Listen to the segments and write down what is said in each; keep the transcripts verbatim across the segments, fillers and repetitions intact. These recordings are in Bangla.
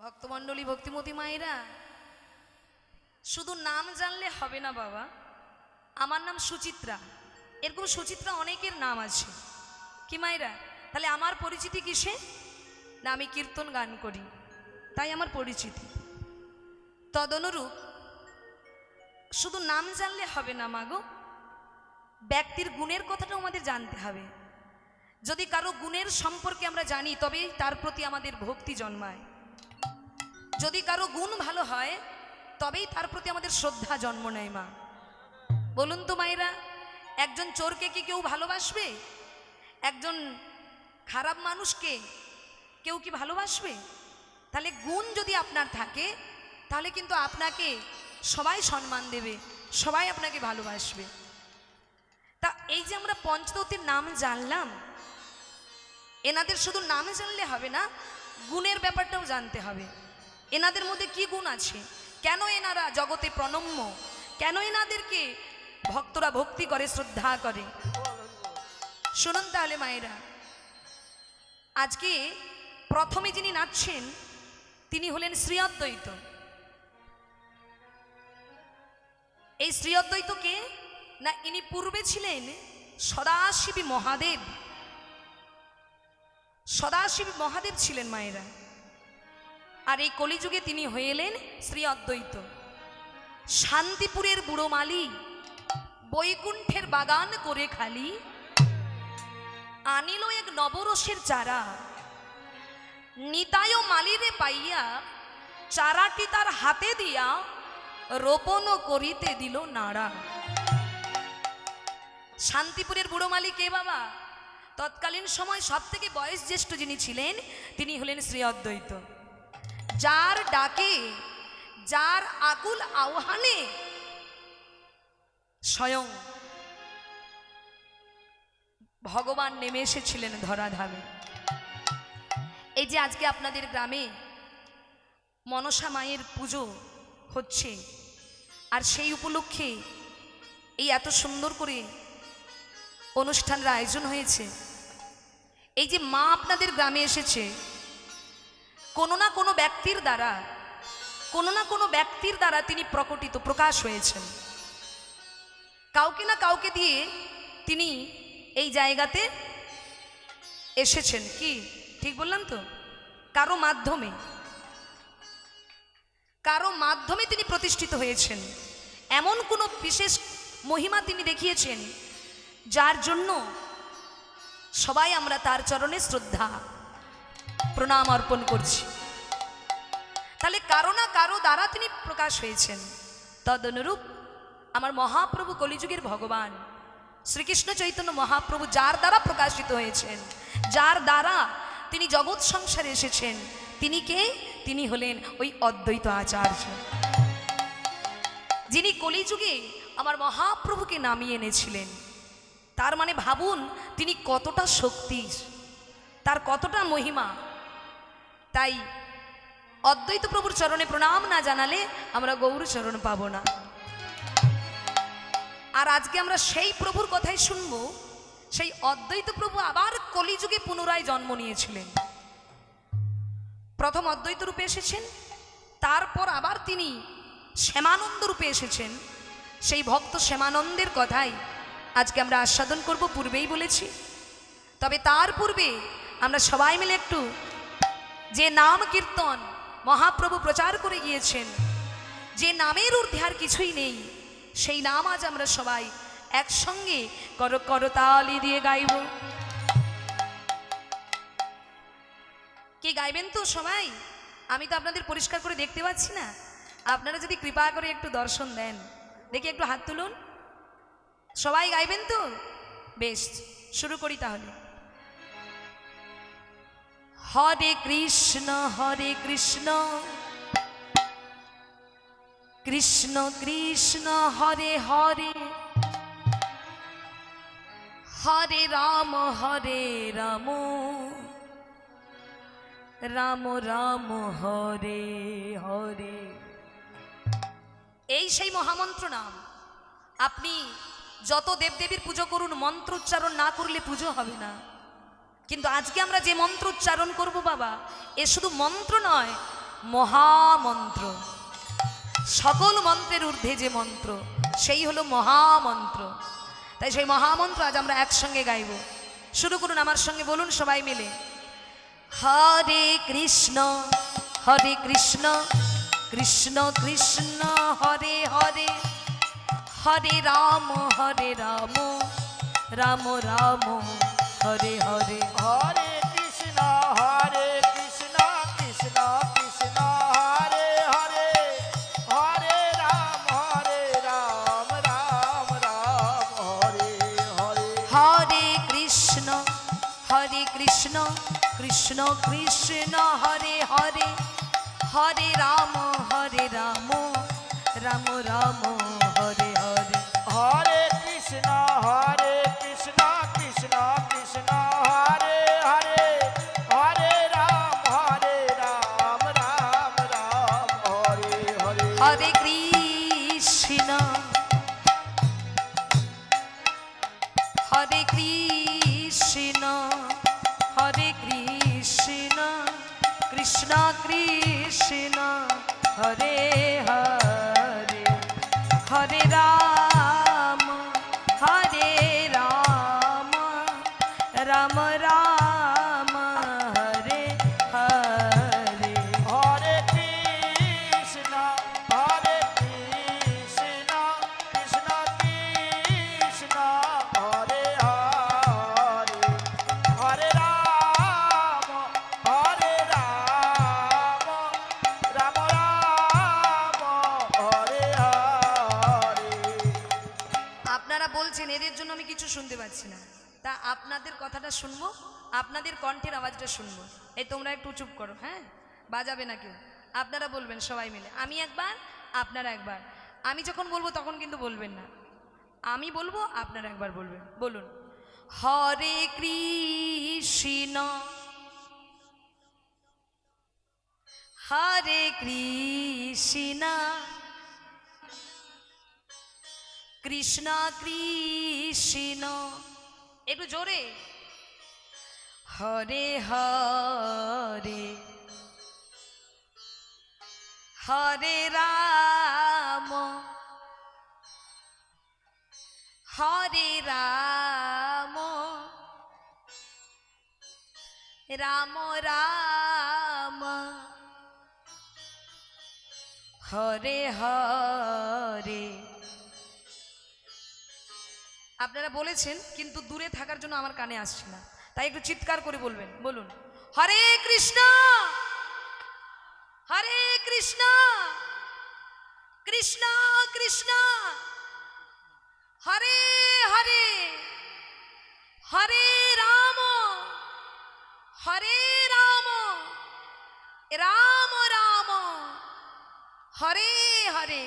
ভক্তমণ্ডলী ভক্তিমতী মায়েরা, শুধু নাম জানলে হবে না বাবা। আমার নাম সুচিত্রা, এরকম সুচিত্রা অনেকের নাম আছে কি মায়েরা? তাহলে আমার পরিচিতি কিসে? না আমি কীর্তন গান করি, তাই আমার পরিচিতি। তদনুরূপ শুধু নাম জানলে হবে না মাগো, ব্যক্তির গুণের কথাটাও আমাদের জানতে হবে। যদি কারো গুণের সম্পর্কে আমরা জানি তবেই তার প্রতি আমাদের ভক্তি জন্মায়। যদি কারো গুণ ভালো হয় তবেই তার প্রতি আমাদের শ্রদ্ধা জন্ম নেয়। মা বলুন তো মায়েরা, একজন চোরকে কি কেউ ভালোবাসবে? একজন খারাপ মানুষকে কেউ কি ভালোবাসবে? তাহলে গুণ যদি আপনার থাকে তাহলে কিন্তু আপনাকে সবাই সম্মান দেবে, সবাই আপনাকে ভালোবাসবে। তা এই যে আমরা পঞ্চদতীর নাম জানলাম, এনাদের শুধু নাম জানলে হবে না, গুণের ব্যাপারটাও জানতে হবে। এনাদের মধ্যে কি গুণ আছে, কেন এনারা জগতে প্রণম্য, কেন এনাদেরকে ভক্তরা ভক্তি করে, শ্রদ্ধা করে। শুনুন তাহলে মায়েরা, আজকে প্রথমে যিনি নাচছেন তিনি হলেন শ্রী অদ্বৈত। এই শ্রী অদ্বৈত কে? না ইনি পূর্বে ছিলেন সদাশিবী মহাদেব। সদাশিবী মহাদেব ছিলেন মায়েরা, আর এই কলিযুগে তিনি হয়ে এলেন শ্রী অদ্বৈত। শান্তিপুরের বুড়ো মালি, বৈকুণ্ঠের বাগান করে খালি, আনিল এক নবরসের চারা, নিতায় মালিরে পাইয়া চারাটি তার হাতে দিয়া রোপণ করিতে দিল নাড়া। শান্তিপুরের বুড়ো মালি কে বাবা? তৎকালীন সময় সব থেকে বয়স জ্যেষ্ঠ যিনি ছিলেন তিনি হলেন শ্রী অদ্বৈত। যার ডাকে, যার আকুল আহ্বানে স্বয়ং ভগবান নেমে এসেছিলেন ধরাধামে। এই যে আজকে আপনাদের গ্রামে মনসা মায়ের পুজো হচ্ছে, আর সেই উপলক্ষে এই এত সুন্দর করে অনুষ্ঠানের আয়োজন হয়েছে। এই যে মা আপনাদের গ্রামে এসেছে, কোনো না কোনো ব্যক্তির দ্বারা, কোনো না কোনো ব্যক্তির দ্বারা তিনি প্রকটিত, প্রকাশ হয়েছেন। কাউকে না কাউকে দিয়ে তিনি এই জায়গাতে এসেছেন। কি ঠিক বললাম তো? কারো মাধ্যমে, কারো মাধ্যমে তিনি প্রতিষ্ঠিত হয়েছেন। এমন কোনো বিশেষ মহিমা তিনি দেখিয়েছেন যার জন্য সবাই আমরা তার চরণে শ্রদ্ধা প্রণাম অর্পণ করছি। তাহলে কারো না কারো দ্বারা তিনি প্রকাশ হয়েছেন। তদনুরূপ আমার মহাপ্রভু কলিযুগের ভগবান শ্রীকৃষ্ণ চৈতন্য মহাপ্রভু যার দ্বারা প্রকাশিত হয়েছেন, যার দ্বারা তিনি জগৎ সংসারে এসেছেন, তিনি কে? তিনি হলেন ওই অদ্বৈত আচার্য, যিনি কলিযুগে আমার মহাপ্রভুকে নামিয়ে এনেছিলেন। তার মানে ভাবুন তিনি কতটা শক্তি, তার কতটা মহিমা। তাই অদ্বৈত প্রভুর চরণে প্রণাম না জানালে আমরা গৌর চরণ পাব না। আর আজকে আমরা সেই প্রভুর কথাই শুনব। সেই অদ্বৈত প্রভু আবার কলিযুগে পুনরায় জন্ম নিয়েছিলেন। প্রথম অদ্বৈত রূপে এসেছেন, তারপর আবার তিনি শ্যামানন্দ রূপে এসেছেন। সেই ভক্ত শ্যামানন্দের কথাই আজকে আমরা আস্বাদন করব, পূর্বেই বলেছি। তবে তার পূর্বে আমরা সবাই মিলে একটু যে নাম কীর্তন মহাপ্রভু প্রচার করে গিয়েছেন, যে নামের ঊর্ধ্বে আর কিছুই নেই, সেই নাম আজ আমরা সবাই একসঙ্গে কর করতালি দিয়ে গাইব। কি গাইবেন তো সবাই? আমি তো আপনাদের পরিষ্কার করে দেখতে পাচ্ছি না, আপনারা যদি কৃপা করে একটু দর্শন দেন, দেখি একটু হাত তুলুন। সবাই গাইবেন তো? বেশ, শুরু করি তাহলে। হরে কৃষ্ণ হরে কৃষ্ণ কৃষ্ণ কৃষ্ণ হরে হরে, হরে রাম হরে রাম, রাম রাম হরে হরে। এই সেই মহামন্ত্র নাম। আপনি যত দেবদেবীর পুজো করুন, মন্ত্র উচ্চারণ না করলে পুজো হবে না। কিন্তু আজকে আমরা যে মন্ত্র উচ্চারণ করব বাবা, এ শুধু মন্ত্র নয়, মহামন্ত্র, সকল মন্ত্রের ঊর্ধ্বে যে মন্ত্র সেই হলো মহামন্ত্র। তাই সেই মহামন্ত্র আজ আমরা একসঙ্গে গাইব। শুরু করুন আমার সঙ্গে, বলুন সবাই মিলে, হরে কৃষ্ণ হরে কৃষ্ণ কৃষ্ণ কৃষ্ণ হরে হরে, হরে রাম হরে রাম রাম রাম হরে হরে। হরে কৃষ্ণ হরে কৃষ্ণ কৃষ্ণ কৃষ্ণ হরে হরে, হরে রাম হরে রাম রাম রাম হরে হরে। হরে কৃষ্ণ হরে কৃষ্ণ কৃষ্ণ কৃষ্ণ হরে হরে, হরে রাম হরে রাম রাম রাম হরে হরে। হরে কৃষ্ণ হরে কৃষ্ণ কৃষ্ণ কৃষ্ণ হরে হরে, হরে রাম হরে রাম রাম রাম হরে হরে। হরে কৃষ্ণ হরে কৃষ্ণ হরে কৃষ্ণ কৃষ্ণ কৃষ্ণ হরে হরে, হরে রাম হরে রাম রাম রাম হরে হরে। হরে কৃষ্ণ হরে কৃষ্ণ কৃষ্ণ কৃষ্ণ হরে হরে, হরে রাম হরে রাম রাম রাম হরে হরে। আপনারা বলছেন এদের জন্য আমি কিছু শুনতে পাচ্ছি না, তা আপনাদের কথাটা শুনবো, আপনাদের কণ্ঠের আওয়াজটা শুনবো। এই তোমরা একটু চুপ করো, হ্যাঁ, বাজাবে না কেউ। আপনারা বলবেন সবাই মিলে, আমি একবার আপনারা একবার। আমি যখন বলবো তখন কিন্তু বলবেন না, আমি বলবো আপনারা একবার বলবেন। বলুন, হরে কৃষ্ণ হরে কৃষ্ণ কৃষ্ণ কৃষ্ণ, একটু জোরে, হরে হরে হরে রাম হরে রাম রাম রাম হরে হরে। আপনারা বলেছেন কিন্তু দূরে থাকার জন্য আমার কানে আসছে না, তাই একটু চিৎকার করে বলবেন। বলুন, হরে কৃষ্ণ হরে কৃষ্ণ কৃষ্ণ কৃষ্ণ হরে হরে, হরে রাম হরে রাম রাম রাম হরে হরে।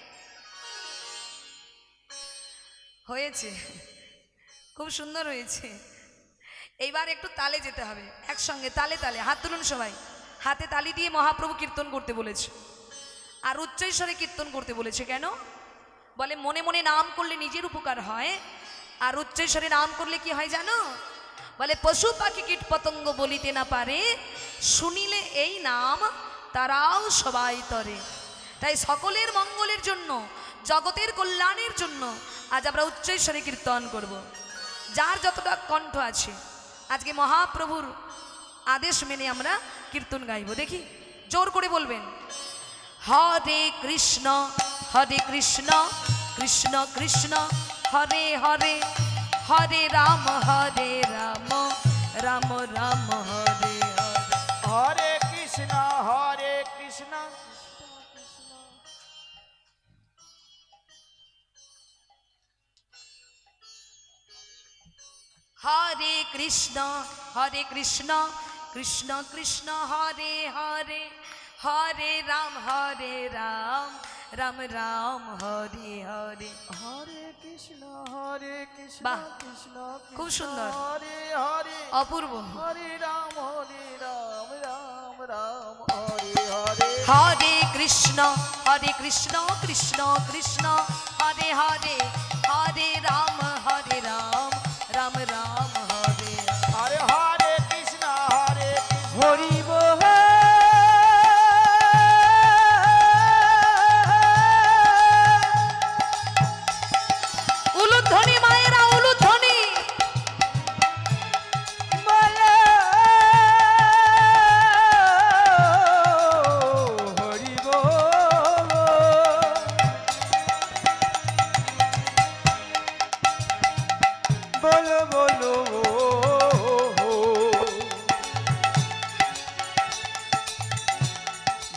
হয়েছে, খুব সুন্দর হয়েছে। এইবার একটু তালে যেতে হবে, একসঙ্গে তালে তালে হাত তুলুন সবাই। হাতে তালি দিয়ে মহাপ্রভু কীর্তন করতে বলেছে, আর উচ্চৈস্বরে কীর্তন করতে বলেছে। কেন বলে? মনে মনে নাম করলে নিজের উপকার হয়, আর উচ্চৈস্বরে নাম করলে কি হয় জানো? বলে পশু পাখি কীট পতঙ্গ বলিতে না পারে, শুনিলে এই নাম তারাও সবাই তরে। তাই সকলের মঙ্গলের জন্য, জগতের কল্যাণের জন্য আজ আমরা উচ্চৈস্বরে কীর্তন করব। যার যতটা কণ্ঠ আছে আজকে মহাপ্রভুর আদেশ মেনে আমরা কীর্তন গাইব। দেখি জোর করে বলবেন, হরে কৃষ্ণ হরে কৃষ্ণ কৃষ্ণ কৃষ্ণ হরে হরে, হরে রাম হরে রাম রাম রাম হরে হরে। হরে কৃষ্ণ হরে কৃষ্ণ হরে কৃষ্ণ হরে কৃষ্ণ কৃষ্ণ কৃষ্ণ হরে হরে, হরে রাম হরে রাম রাম রাম হরে হরে। হরে কৃষ্ণ হরে কৃষ্ণ বাহ, কৃষ্ণ খুব সুন্দর, হরে হরে, অপূর্ব। হরে রাম হরে রাম রাম রাম হরে হরে। হরে কৃষ্ণ হরে কৃষ্ণ কৃষ্ণ কৃষ্ণ হরে হরে, হরে রাম হরে রাম রাম রাম হরে হরে হরে কৃষ্ণ হরে কৃষ্ণ হরি বল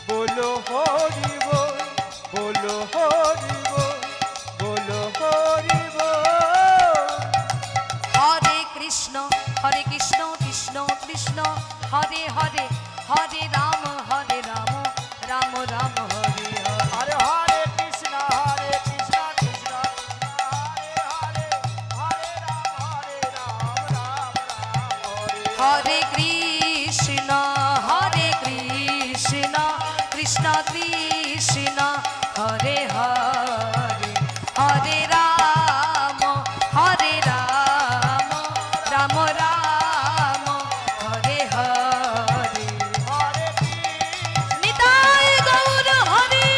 बोलो हरि बोल बोलो हरि बोल बोलो हरि बोल। हरे कृष्ण हरे कृष्ण कृष्ण कृष्ण हरे हरे हरे राम हरे राम राम राम हरे हरे। हरे हरे कृष्ण हरे कृष्ण कृष्ण हरे हरे हरे राम हरे राम राम राम हरे हरे कृष्ण हरे कृष्ण कृष्ण कृष्ण हरे हरे हरे राम हरे राम राम राम हरे हरे। हरे कृष्ण निताय गौर हरि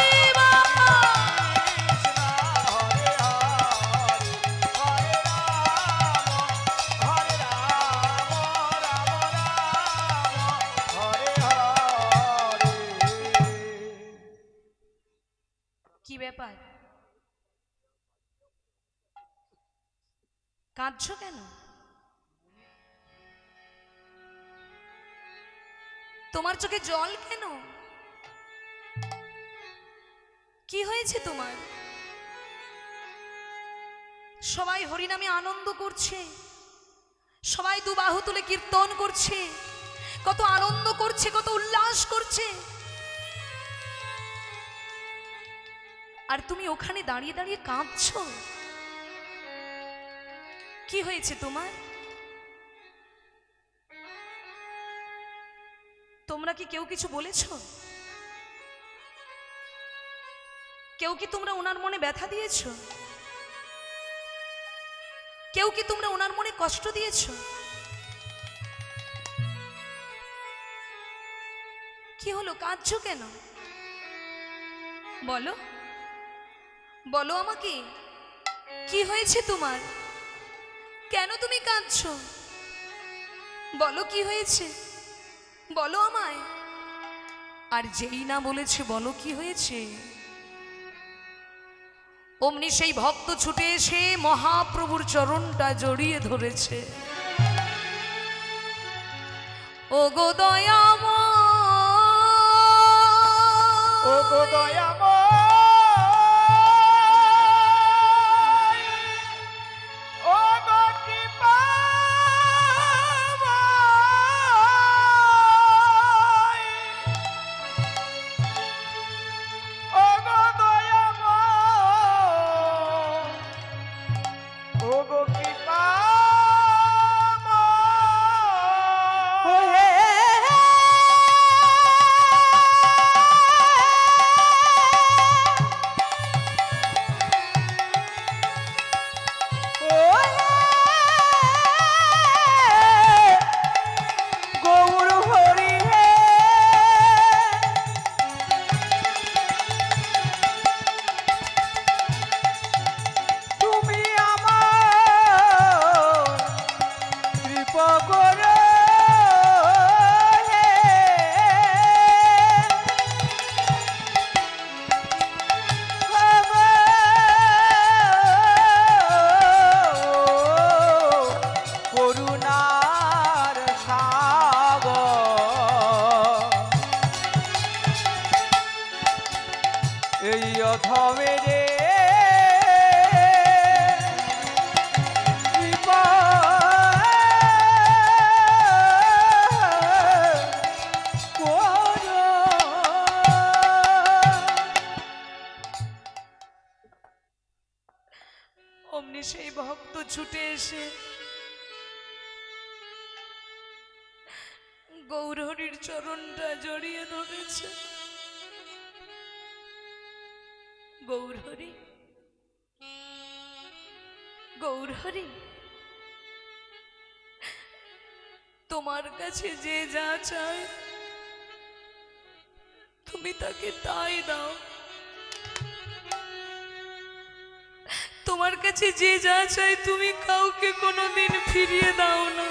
कृष्ण हरे हरे हरे राम हरे राम राम राम हरे हरे। কি ব্যাপার কাঁদছো কেন? তোমার চোখে জল কেন? কি হয়েছে তোমার? সবাই হরিনামে আনন্দ করছে, সবাই দুবাহু তুলে কীর্তন করছে, কত আনন্দ করছে, কত উল্লাস করছে, আর তুমি ওখানে দাঁড়িয়ে দাঁড়িয়ে কাঁদছো। কি হয়েছে তোমার? তোমরা কি কেউ কিছু বলেছ? কেউ কি তোমরা ওনার মনে ব্যথা দিয়েছ? কেউ কি তোমরা ওনার মনে কষ্ট দিয়েছ? কি হলো, কাঁদছো কেন? বলো বলো আমাকে, কি হয়েছে তোমার? কেন তুমি কাঁদছো? বলো কি হয়েছে, বলো আমায়। আর যেই না বলেছে বলো কি হয়েছে, অমনি সেই ভক্ত ছুটে এসে মহাপ্রভুর চরণটা জড়িয়ে ধরেছে। ও গো দয়াময়, ও গো দয়াময়, ও গো কৃপাময়, ও গো দয়াময়, ও গো কৃপাময়। গৌর হরি হে, তুমি আমার কৃপা করো হে। করুণার সাগর এই অধমে রে কৃপা করো। অমনি সেই ভক্ত ছুটে এসে গৌরহরির চরণটা জড়িয়ে ধরেছে। গৌরহরি, গৌরহরি, তোমার কাছে যে যা চায় তুমি তাকে তাই দাও। তোমার কাছে যে যা চাই তুমি কাউকে কোনোদিন ফিরিয়ে দাও না।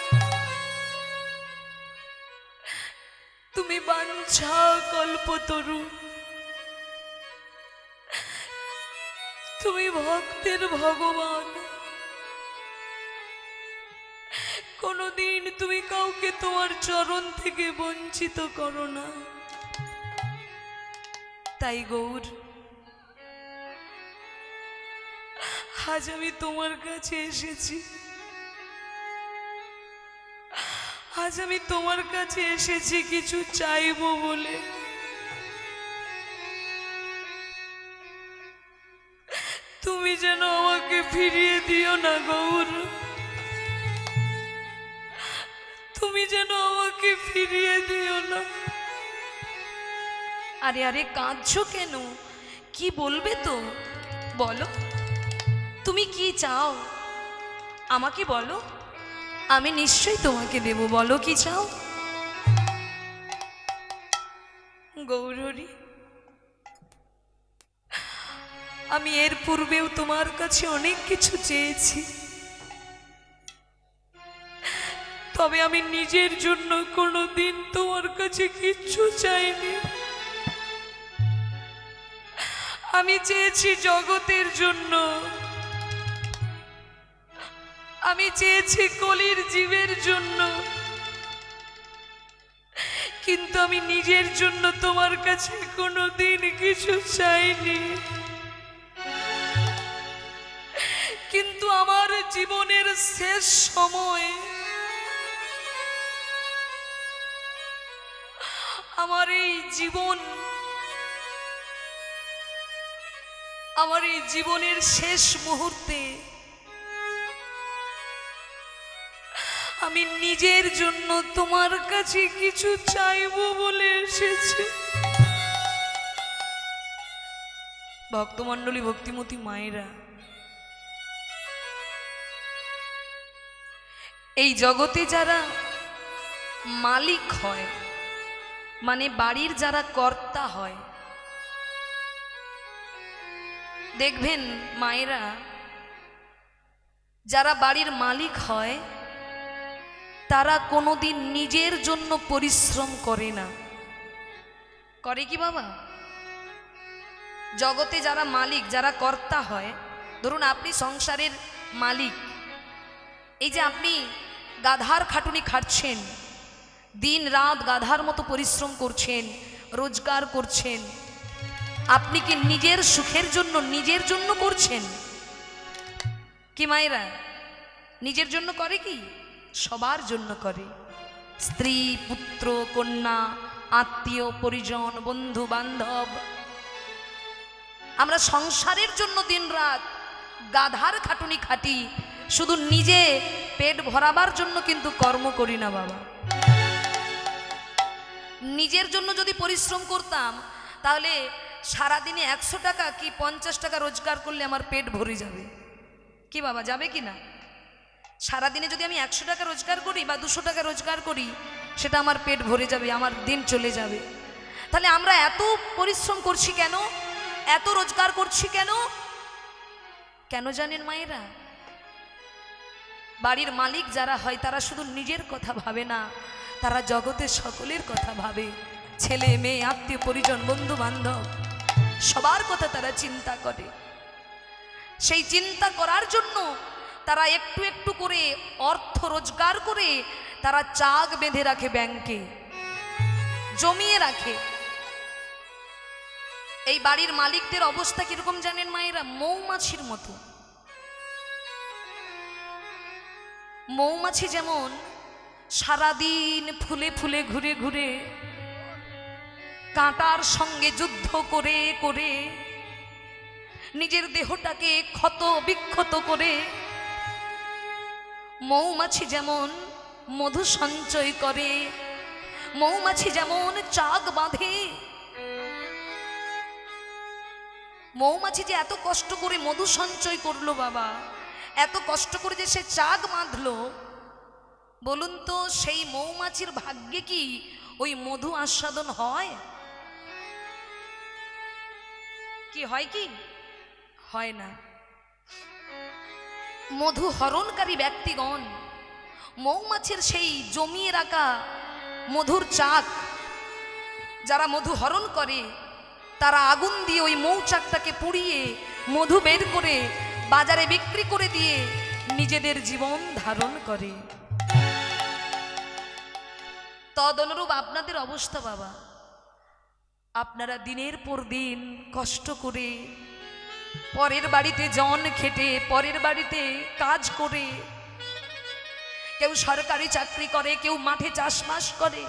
তুমি বাঞ্ছা কল্পতরু, তুমি ভক্তের ভগবান। কোনোদিন তুমি কাউকে তোমার চরণ থেকে বঞ্চিত করো না। তাই গৌর, আজ আমি তোমার কাছে এসেছি। আজ আমি তোমার কাছে এসেছি কিছু চাইবো বলে। তুমি যেন আমাকে ফিরিয়ে দিও না গৌর, তুমি যেন আমাকে ফিরিয়ে দিও না। আরে আরে কাঁদছো কেন? কি বলবে তো বলো, তুমি কি চাও আমাকে বলো, আমি নিশ্চয়ই তোমাকে দেব। বলো কি চাও? গৌরী, আমি এর পূর্বেও তোমার কাছে অনেক কিছু চেয়েছি, তবে আমি নিজের জন্য কোনোদিন তোমার কাছে কিচ্ছু চাইনি। আমি চেয়েছি জগতের জন্য, আমি চেয়েছি কলির জীবের জন্য, কিন্তু আমি নিজের জন্য তোমার কাছে কোনোদিন কিছু চাইনি। কিন্তু আমার জীবনের শেষ সময় আমার এই জীবন আমার এই জীবনের শেষ মুহূর্তে আমি নিজের জন্য তোমার কাছে কিছু চাইবো বলে এসেছি। ভক্তমণ্ডলী, ভক্তিমতী মায়েরা, এই জগতে যারা মালিক হয়, মানে বাড়ির যারা কর্তা হয়, দেখবেন মায়েরা, যারা বাড়ির মালিক হয় তারা কোনোদিন নিজের জন্য পরিশ্রম করে না। করে কি বাবা? জগতে যারা মালিক, যারা কর্তা হয়, ধরুন আপনি সংসারের মালিক, এই যে আপনি গাধার খাটুনি খাটছেন, দিন রাত গাধার মতো পরিশ্রম করছেন, রোজগার করছেন, আপনি কি নিজের সুখের জন্য, নিজের জন্য করছেন কি মায়েরা? নিজের জন্য করে কি? সবার জন্য করে। স্ত্রী, পুত্র, কন্যা, আত্মীয় পরিজন, বন্ধু বান্ধব, আমরা সংসারের জন্য দিন রাত গাধার খাটুনি খাটি, শুধু নিজে পেট ভরাবার জন্য কিন্তু কর্ম করি না বাবা। নিজের জন্য যদি পরিশ্রম করতাম তাহলে সারাদিনে একশো টাকা কি পঞ্চাশ টাকা রোজগার করলে আমার পেট ভরে যাবে কি বাবা? যাবে কি না? সারাদিনে যদি আমি একশো টাকা রোজগার করি বা দুশো টাকা রোজগার করি, সেটা আমার পেট ভরে যাবে, আমার দিন চলে যাবে। তাহলে আমরা এত পরিশ্রম করছি কেন? এত রোজগার করছি কেন? কেন জানেন মায়েরা? বাড়ির মালিক যারা হয় তারা শুধু নিজের কথা ভাবে না, তারা জগতের সকলের কথা ভাবে। ছেলে মেয়ে, আত্মীয় পরিজন, বন্ধু বান্ধব, সবার কথা তারা চিন্তা করে। সেই চিন্তা করার জন্য তারা একটু একটু করে অর্থ রোজগার করে তারা চাক বেঁধে রাখে, ব্যাংকে জমিয়ে রাখে। এই বাড়ির মালিকদের অবস্থা কিরকম জানেন মায়েরা? মৌমাছির মতো। মৌমাছি যেমন সারাদিন ফুলে ফুলে ঘুরে ঘুরে কাঁটার সঙ্গে যুদ্ধ করে করে নিজের দেহটাকে ক্ষত বিক্ষত করে, মৌমাছি যেমন মধু সঞ্চয় করে, মৌমাছি যেমন চাক বাঁধে, মৌমাছি যে এত কষ্ট করে মধু সঞ্চয় করলো বাবা, এত কষ্ট করে যে সে চাক বাঁধলো, বলুন তো সেই মৌমাছির ভাগ্যে কি ওই মধু আস্বাদন হয়? কি হয়? কি হয় না। মধু হরণকারী ব্যক্তিগণ মৌমাছির সেই জমিয়ে রাখা মধুর চাক, যারা মধু হরণ করে, তারা আগুন দিয়ে ওই মৌচাকটাকে পুড়িয়ে মধু বের করে বাজারে বিক্রি করে দিয়ে নিজেদের জীবন ধারণ করে। তদনুরূপ আপনাদের অবস্থা বাবা। আপনারা দিনের পর দিন কষ্ট করে পরের বাড়িতে জন খেটে পরের বাড়িতে কাজ করে, কেউ সরকারি চাকরি করে, কেউ মাঠে চাষবাস করে,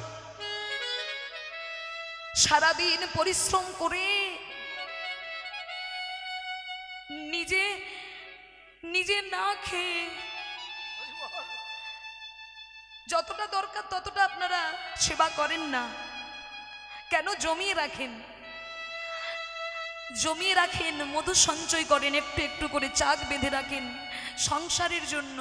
সারাদিন পরিশ্রম করে নিজে নিজে না খেয়ে যতটা দরকার ততটা আপনারা সেবা করেন না। কেন? জমিয়ে রাখেন, জমিয়ে রাখেন, মধু সঞ্চয় করেন, একটু একটু করে চাক বেঁধে রাখেন সংসারের জন্য।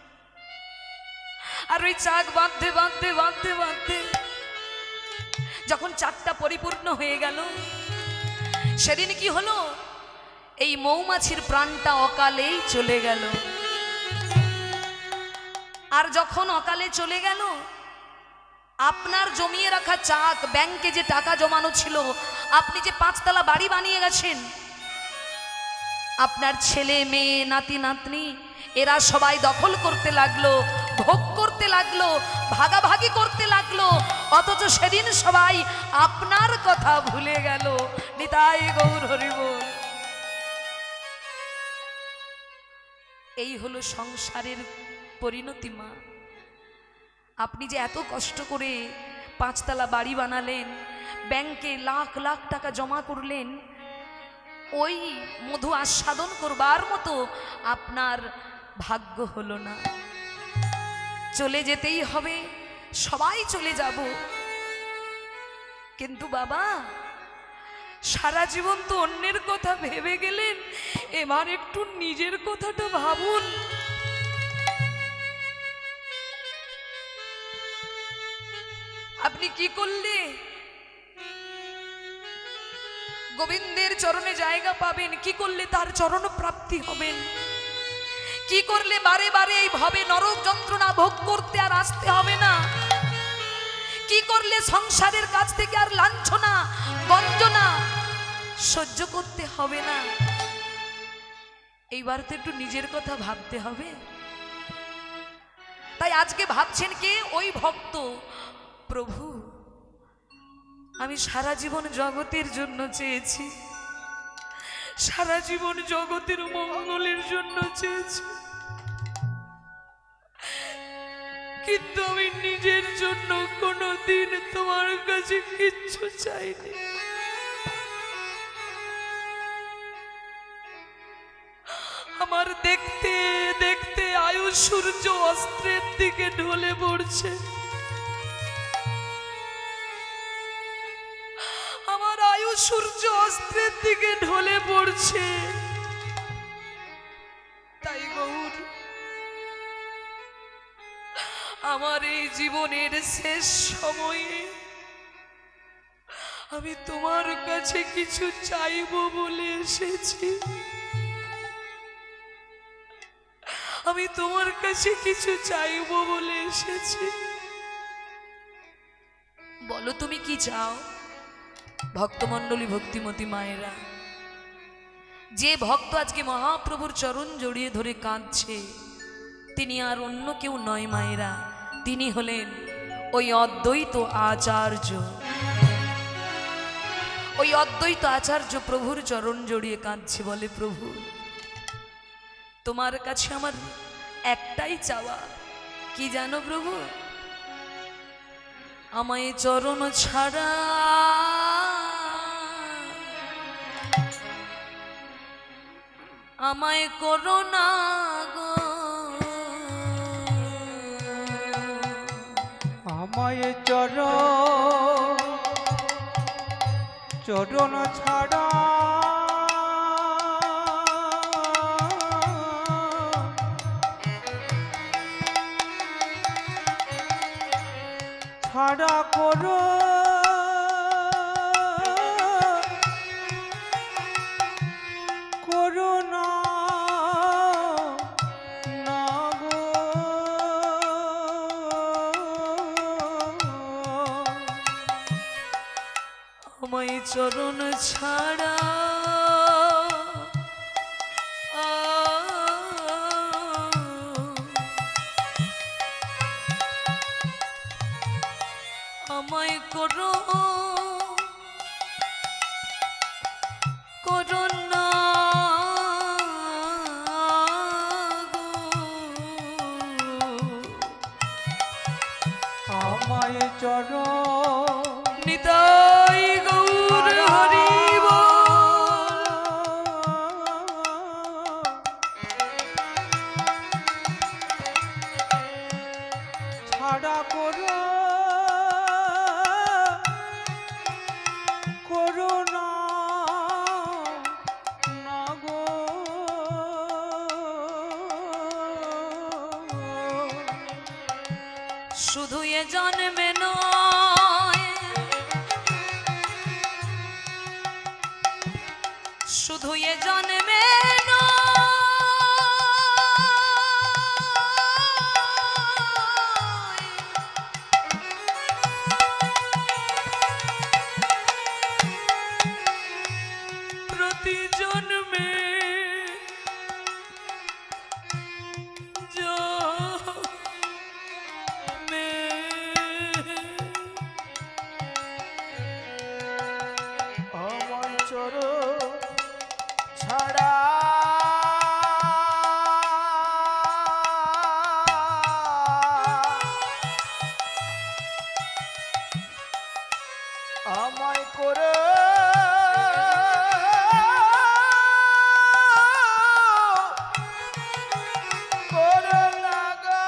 আর ওই চাক বাঁধতে বাঁধতে বাঁধতে বাঁধতে যখন চাকটা পরিপূর্ণ হয়ে গেল, সেদিন কি হলো? এই মৌমাছির প্রাণটা অকালেই চলে গেল। আর যখন অকালে চলে গেল, আপনার জমিয়ে রাখা চাক, ব্যাংকে যে টাকা জমানো ছিল, আপনি যে পাঁচতলা বাড়ি বানিয়ে গেছেন, আপনার ছেলে মেয়ে নাতি নাতনি এরা সবাই দখল করতে লাগলো, ভোগ করতে লাগলো, ভাগাভাগি করতে লাগলো। অথচ সেদিন সবাই আপনার কথা ভুলে গেল। নিতাই গৌর হরি বল। এই হলো সংসারের পরিণতি মা। আপনি যে এত কষ্ট করে পাঁচতলা বাড়ি বানালেন, ব্যাংকে লাখ লাখ টাকা জমা করলেন, ওই মধু আস্বাদন করবার মতো আপনার ভাগ্য হলো না। চলে যেতেই হবে, সবাই চলে যাব, কিন্তু বাবা সারা জীবন তো অন্যের কথা ভেবে গেলেন, এবার একটু নিজের কথাটা ভাবুন। আপনি কি করলে গোবিন্দের চরণে জায়গা পাবেন? কি করলে তার চরণ প্রাপ্তি হবেন? কি করলে বারে বারে এই ভবে নরক যন্ত্রণা ভোগ করতে আর আসতে হবে না? কি করলে সংসারের কাছ থেকে আর লাঞ্ছনা বঞ্চনা সহ্য করতে হবে না? এইবার তো একটু নিজের কথা ভাবতে হবে। তাই আজকে ভাবছেন কে? ওই ভক্ত, প্রভু আমি সারা জীবন জগতের জন্য চেয়েছি, সারা জীবন জগতের মঙ্গলের জন্য চেয়েছি, কিন্তু আমি নিজের জন্য কোনোদিন তোমার কাছে কিচ্ছু চাইনি। আমার দেখতে দেখতে আয়ু সূর্য অস্ত্রের দিকে ঢলে পড়ছে, আমার আয়ু সূর্য অস্ত্রের দিকে ঢলে পড়ছে। তাই গৌর, আমার এই জীবনের শেষ সময়ে আমি তোমার কাছে কিছু চাইবো বলে এসেছি। আমি তোমার কাছে কিছু চাইবো বলে এসেছি। বলো তুমি কি চাও? ভক্তমণ্ডলী, ভক্তিমতী মায়েরা, যে ভক্ত আজকে মহাপ্রভুর চরণ জড়িয়ে ধরে কাঁদছে, তিনি আর অন্য কেউ নয় মায়েরা, তিনি হলেন ওই অদ্বৈত আচার্য। ওই অদ্বৈত আচার্য প্রভুর চরণ জড়িয়ে কাঁদছে, বলে প্রভু তোমার কাছে আমার একটাই চাওয়া, কি জানো প্রভু? আমায় চরণ ছাড়া আমায় করো না গো, আমায় চরণ চরণ ছাড়া ছাড়া করো করো না না গো। আমায় চরণ ছাড়া আমায় করো করুণা আমায় চরণ নিতাই গৌর হরি বল। ছাড়া করো করুণা না গো শুধু এ জন্মে নয় শুধু এ জন্মে নয় প্রতি জন্মে জন্মে আমায় চরণ ছাড়া আমায় করে করে লাগা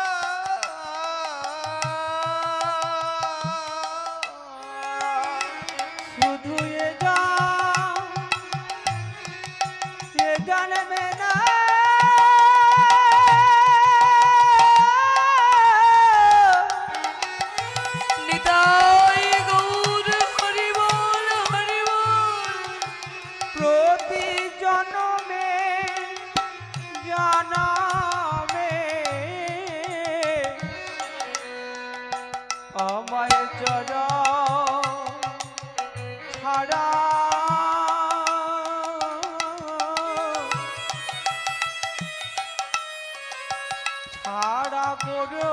শুধু এ জান এ জানবে না নিতাই গৌর হরি বল হরি বল। প্রতি জনমে জনমে আমায় চরণ ছাড়া ছাড়া করো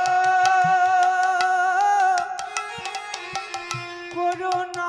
করুণা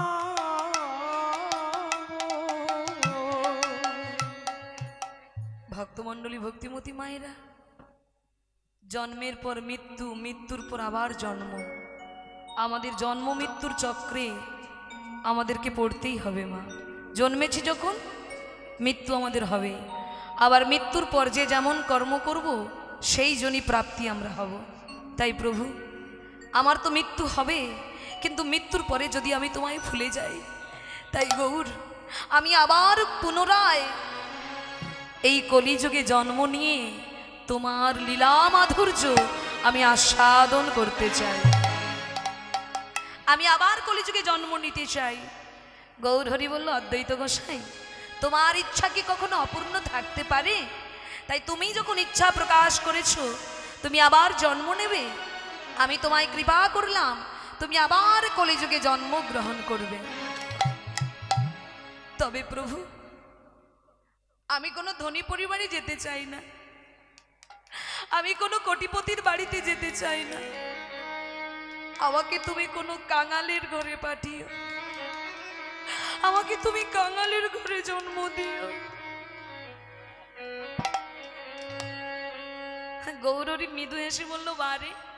ভক্তমণ্ডলী ভক্তিমতী মায়েরা, জন্মের পর মৃত্যু, মৃত্যুর পর আবার জন্ম, আমাদের জন্ম মৃত্যুর চক্রে আমাদেরকে পড়তেই হবে মা। জন্মেছি যখন মৃত্যু আমাদের হবে, আবার মৃত্যুর পর যে যেমন কর্ম করব সেই জনই প্রাপ্তি আমরা হব। তাই প্রভু, আমার তো মৃত্যু হবে, কিন্তু মৃত্যুর পরে যদি আমি তোমায় ভুলে যাই, তাই গৌর আমি আবার পুনরায় এই কলিযুগে জন্ম নিয়ে তোমার লীলা মাধুর্য আমি আস্বাদন করতে চাই। আমি আবার কলিযুগে জন্ম নিতে চাই। গৌর হরি বলল, অদ্বৈত গোসাই, তোমার ইচ্ছা কি কখনো অপূর্ণ থাকতে পারে? তাই তুমি যখন ইচ্ছা প্রকাশ করেছো তুমি আবার জন্ম নেবে, আমি তোমায় কৃপা করলাম, তুমি আবার কলিযুগে জন্ম গ্রহণ করবে। তবে প্রভু, আমি কোনো ধনী পরিবারে যেতে চাই না, আমি কোনো কোটিপতির বাড়িতে যেতে চাই না, আমাকে তুমি কোনো কাঙালের ঘরে পাঠিও, আমাকে তুমি কাঙালের ঘরে জন্ম দিও। গৌরী মৃদু হেসে বলল, বারে